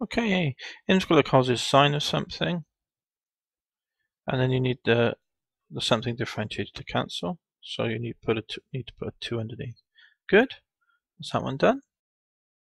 Okay, integral causes sine of something, and then you need the something differentiated to cancel. So you need to put a 2 underneath. Good. Is that one done?